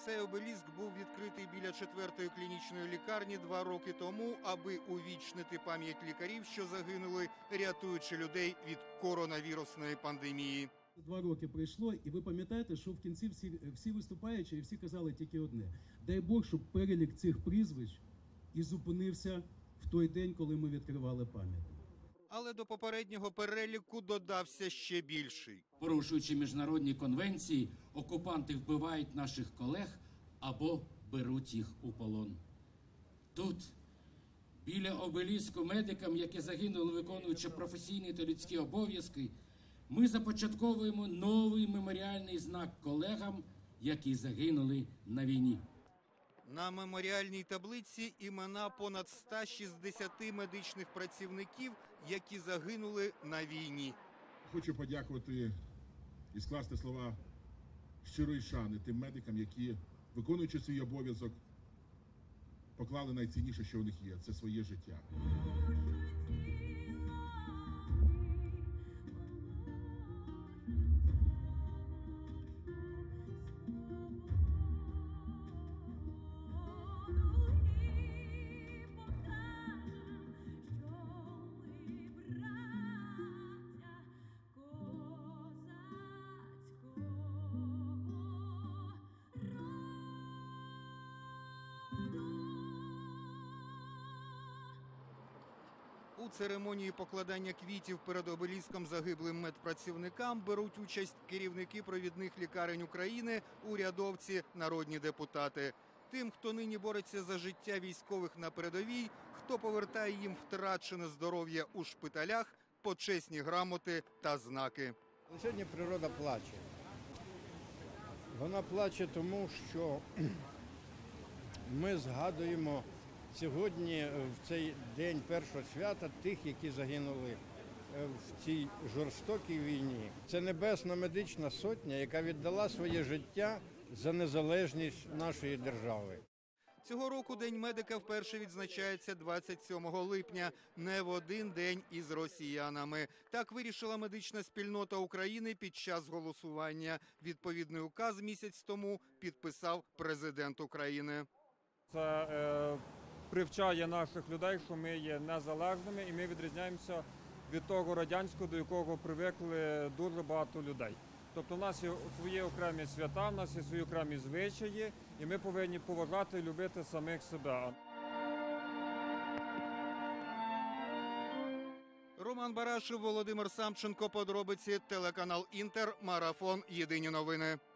Цей обеліск був відкритий біля 4-ї клінічної лікарні 2 роки тому, аби увічнити пам'ять лікарів, що загинули, рятуючи людей від коронавірусної пандемії. 2 роки пройшло, і ви пам'ятаєте, що в кінці всі виступаючі і всі казали тільки одне. Дай Бог, щоб перелік цих прізвищ і зупинився в той день, коли ми відкривали пам'ятник. Але до попереднього переліку додався ще більший. Порушуючи міжнародні конвенції, окупанти вбивають наших колег або беруть їх у полон. Тут, біля обеліску медикам, які загинули, виконуючи професійні та людські обов'язки, ми започатковуємо новий меморіальний знак колегам, які загинули на війні. На меморіальній таблиці імена понад 160 медичних працівників, які загинули на війні. Хочу подякувати і скласти слова щирої шани тим медикам, які, виконуючи свій обов'язок, поклали найцінніше, що у них є – це своє життя. У церемонії покладання квітів перед обеліском загиблим медпрацівникам беруть участь керівники провідних лікарень України, урядовці, народні депутати. Тим, хто нині бореться за життя військових на передовій, хто повертає їм втрачене здоров'я у шпиталях, почесні грамоти та знаки. Сьогодні природа плаче. Вона плаче тому, що ми згадуємо сьогодні, в цей день першого свята, тих, які загинули в цій жорстокій війні. Це Небесна медична сотня, яка віддала своє життя за незалежність нашої держави. Цього року День медика вперше відзначається 27 липня, не в один день із росіянами. Так вирішила медична спільнота України під час голосування. Відповідний указ місяць тому підписав президент України. Це привчає наших людей, що ми є незалежними і ми відрізняємося від того радянського, до якого привикли дуже багато людей. Тобто у нас є свої окремі свята, у нас є свої окремі звичаї, і ми повинні поважати і любити самих себе. Роман Барашев, Володимир Самченко, подробиці, телеканал Інтер, Марафон, Єдині новини.